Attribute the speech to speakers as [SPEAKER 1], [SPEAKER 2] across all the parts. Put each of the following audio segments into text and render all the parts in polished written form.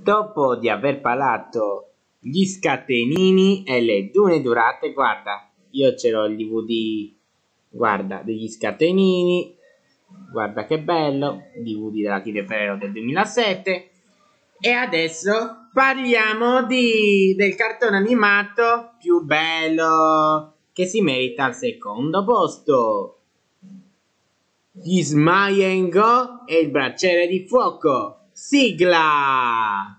[SPEAKER 1] Dopo di aver parlato gli scatenini e le dune durate, guarda, io ce l'ho il DVD, guarda, degli scatenini, guarda che bello, DVD della TV Ferrero del 2007. E adesso parliamo del cartone animato più bello che si merita al secondo posto. Gli Smile Go e il bracciere di fuoco. Sigla!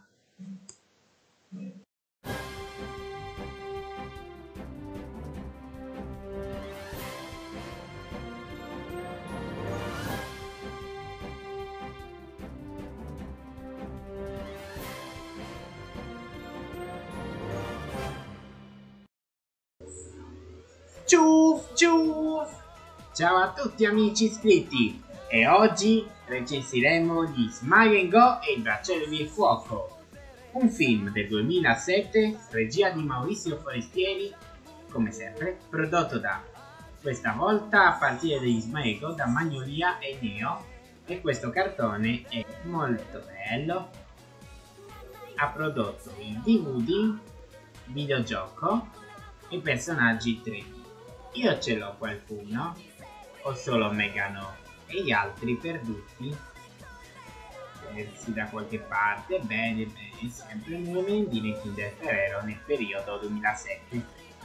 [SPEAKER 1] Ciuf ciuf! Ciao a tutti amici iscritti e oggi recensiremo gli Smile Go e il bracciere di fuoco, un film del 2007, regia di Maurizio Forestieri, come sempre prodotto questa volta a partire dagli Smile Go da Magnolia e Neo, e questo cartone è molto bello. Ha prodotto il DVD, videogioco e personaggi 3D. Io ce l'ho qualcuno, ho solo Megano e gli altri perduti, persi da qualche parte. Bene, sempre nuove di Kinder Ferrero nel periodo 2007,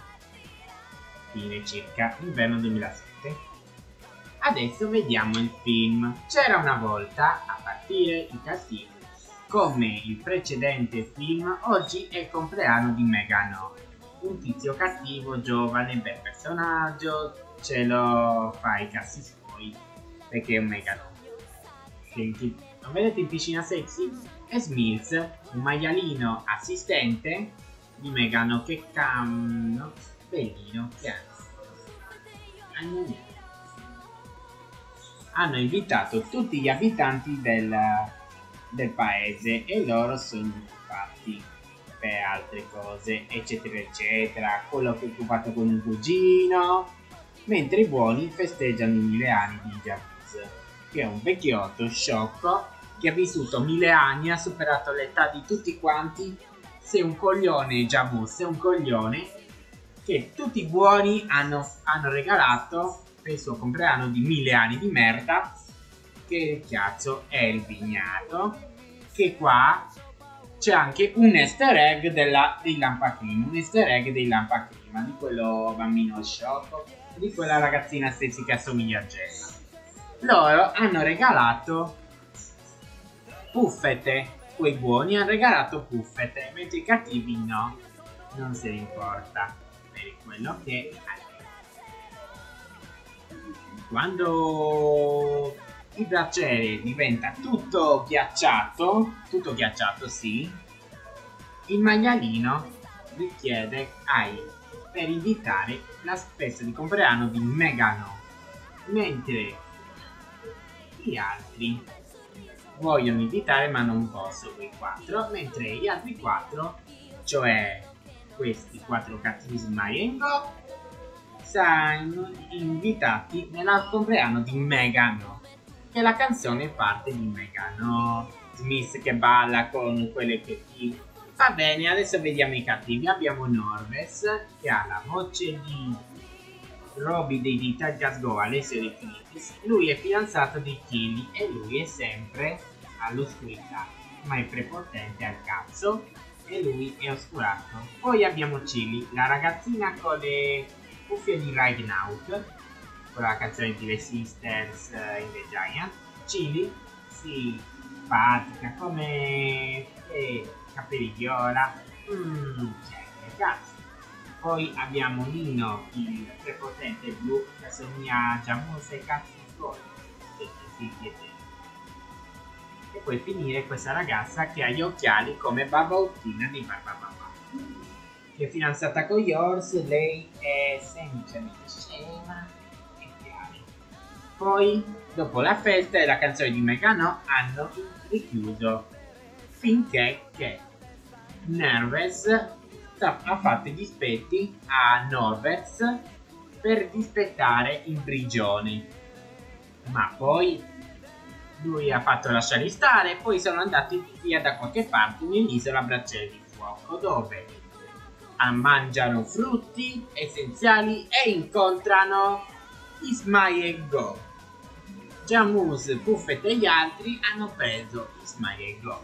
[SPEAKER 1] fine circa inverno 2007. Adesso vediamo il film. C'era una volta, a partire i cattivi. Come il precedente film, oggi è il compleanno di Megano, un tizio cattivo, giovane, bel personaggio, ce lo fa i cazzi suoi, perché è un Megano. Senti, lo vedete in piscina sexy? E Smilz, un maialino assistente di Megano che bellino, che hanno invitato tutti gli abitanti del paese e loro sono fatti per altre cose, eccetera eccetera. Quello che è occupato con un cugino, mentre i buoni festeggiano i 1000 anni di Jamuz, che è un vecchiotto sciocco che ha vissuto 1000 anni, ha superato l'età di tutti quanti. Sei un coglione, Jamuz è un coglione che tutti i buoni hanno regalato per il suo compleanno di 1000 anni di merda. Che cazzo è il vignato? Che qua c'è anche un easter egg dei Lampacrima, un easter egg dei Lampacrima, di quello bambino sciocco, di quella ragazzina stessi che assomiglia a Gemma. Loro hanno regalato puffete, quei buoni hanno regalato puffete, mentre i cattivi no, non se ne importa per quello che è. Quando il bracciere diventa tutto ghiacciato, sì, il maialino richiede per invitare la festa di compleanno di Megano, mentre gli altri vogliono invitare ma non possono, quei 4, mentre gli altri 4, cioè questi 4 cattivi Smile Go, saranno invitati nel compleanno di Megano, che la canzone parte di Megano. Smith che balla con quelle che va bene. Adesso vediamo i cattivi. Abbiamo Norves, che ha la voce di Roby dei Digital Just Go, Alessio De Filippis. Lui è fidanzato di Killy e lui è sempre all'oscurità, ma è prepotente al cazzo e lui è oscurato. Poi abbiamo Chili, la ragazzina con le cuffie di Ride Out, con la canzone di The Sisters in The Giant. Chili, simpatica come capelli viola, cazzo. Poi abbiamo Nino, il prepotente blu che assomiglia a Jamuz e cazzo suoi. E poi finire questa ragazza che ha gli occhiali come Barbauttina di Barbababa, che è fidanzata con Yors. Lei è semplicemente scema e chiari. Poi dopo la festa e la canzone di Megano hanno richiuso, finché che Nerves ha fatto i dispetti a Norvez per dispettare in prigione, ma poi lui ha fatto lasciare stare, poi sono andati via da qualche parte nell'isola Bracciale di Fuoco, dove mangiano frutti essenziali e incontrano Ismai e Go. Jammus, Puffet e gli altri hanno preso Ismai e Go.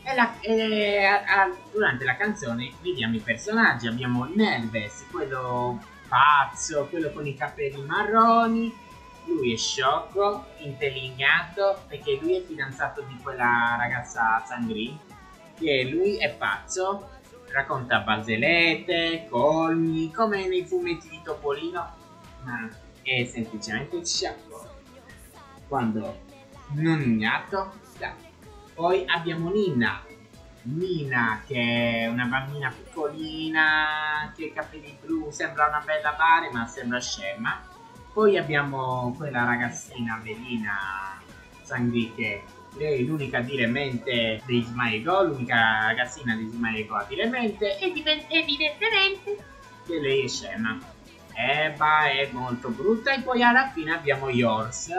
[SPEAKER 1] Durante la canzone vediamo i personaggi. Abbiamo Nerves, quello pazzo, quello con i capelli marroni. Lui è sciocco, intellignato, perché lui è fidanzato di quella ragazza Sangri. Che lui è pazzo, racconta barzellette, colmi, come nei fumetti di Topolino, ma è semplicemente sciocco. Quando non ignato, dai. Poi abbiamo Nina. Nina, che è una bambina piccolina, che ha i capelli blu, sembra una bella bare, ma sembra scema. Poi abbiamo quella ragazzina Avelina Sangri, che lei è l'unica a dire mente di Ismai e Go, l'unica ragazzina di Ismai e Go a dire mente, e evidentemente che lei è scema. Eba è molto brutta. E poi alla fine abbiamo Yors,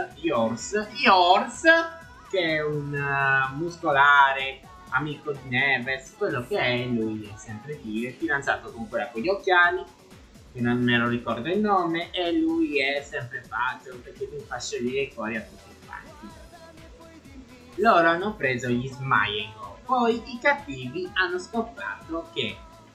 [SPEAKER 1] che è un muscolare amico di Neves, quello che è. Lui è sempre dire, fidanzato con quella con gli occhiali, che non me lo ricordo il nome, e lui è sempre pazzo perché lui fa scegliere i cuori a tutti quanti. Loro hanno preso gli Smaego, poi i cattivi hanno scoperto che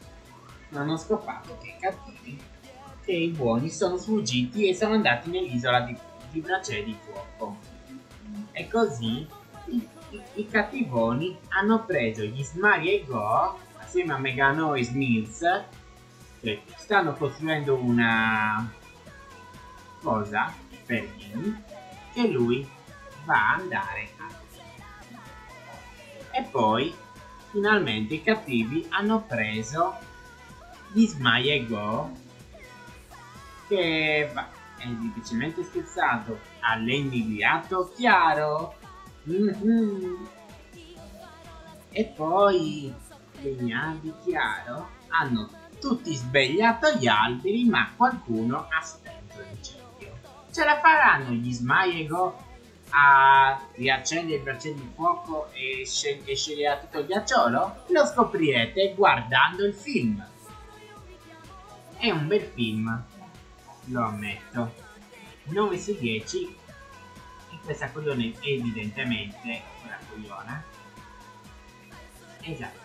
[SPEAKER 1] i cattivi, che i buoni sono sfuggiti e sono andati nell'isola di Bracciale di Fuoco. E così i cattivoni hanno preso gli Smaego assieme a Megano e Smith, che stanno costruendo una cosa per lui, che lui va a andare a. E poi finalmente i cattivi hanno preso gli Smaego, che è difficilmente scherzato, all'inviato chiaro. E poi gli gnavi chiaro hanno tutti svegliato gli alberi, ma qualcuno ha spento l'incendio. Ce la faranno gli Smaego a riaccendere il bracciale di fuoco e scegliere tutto il ghiacciolo? Lo scoprirete guardando il film. È un bel film, lo ammetto. 9 su 10. E questa coglione è evidentemente una cogliona. Esatto.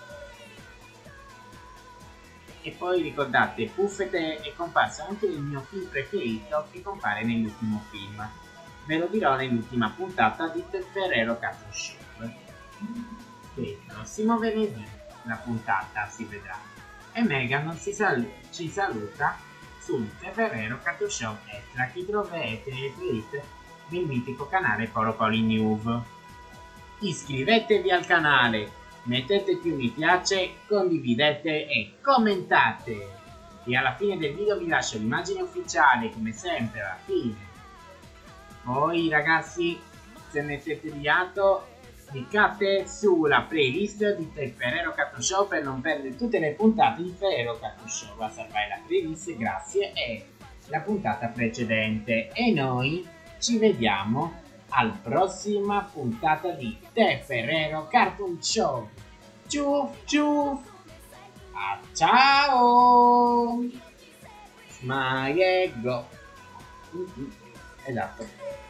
[SPEAKER 1] E poi ricordate, Puffet è comparso anche nel mio film preferito, che compare nell'ultimo film. Ve lo dirò nell'ultima puntata di The Ferrero Cartoon Shop, che il prossimo venerdì la puntata si vedrà. E Megan ci saluta sul The Ferrero Cartoon Shop Extra, che troverete nelle playlist del mitico canale Poro Poli News. Iscrivetevi al canale, mettete più mi piace, condividete e commentate. E alla fine del video vi lascio l'immagine ufficiale, come sempre alla fine. Poi ragazzi, se ne siete di atto, cliccate sulla playlist di Ferrero Cartoon Show per non perdere tutte le puntate di Ferrero Cartoon Show. A salvare la playlist, grazie, e la puntata precedente. E noi ci vediamo alla prossima puntata di The Ferrero Cartoon Show. Ciuf ciuf! Ciao! Smaego! Esatto.